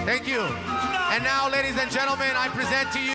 Thank you. And now, ladies and gentlemen, I present to you